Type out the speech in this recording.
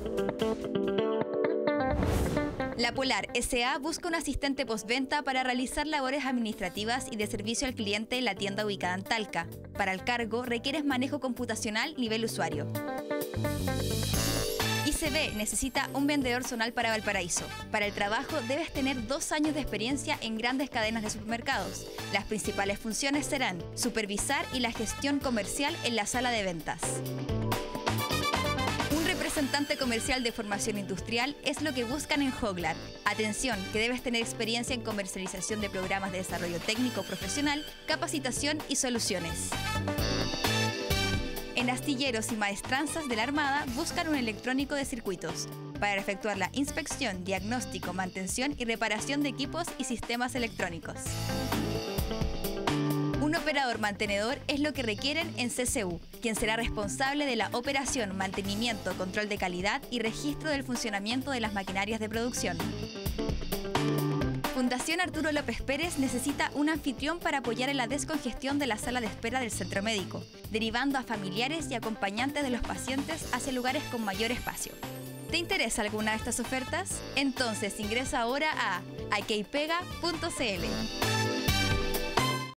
La Polar S.A. busca un asistente postventa para realizar labores administrativas y de servicio al cliente en la tienda ubicada en Talca. Para el cargo requieres manejo computacional nivel usuario. ICB necesita un vendedor zonal para Valparaíso. Para el trabajo debes tener 2 años de experiencia en grandes cadenas de supermercados. Las principales funciones serán supervisar y la gestión comercial en la sala de ventas. Representante comercial de formación industrial es lo que buscan en Joglar. Atención, que debes tener experiencia en comercialización de programas de desarrollo técnico profesional, capacitación y soluciones. En Astilleros y Maestranzas de la Armada buscan un electrónico de circuitos para efectuar la inspección, diagnóstico, mantención y reparación de equipos y sistemas electrónicos. Un operador mantenedor es lo que requieren en CCU, quien será responsable de la operación, mantenimiento, control de calidad y registro del funcionamiento de las maquinarias de producción. Fundación Arturo López Pérez necesita un anfitrión para apoyar en la descongestión de la sala de espera del centro médico, derivando a familiares y acompañantes de los pacientes hacia lugares con mayor espacio. ¿Te interesa alguna de estas ofertas? Entonces ingresa ahora a ikpega.cl.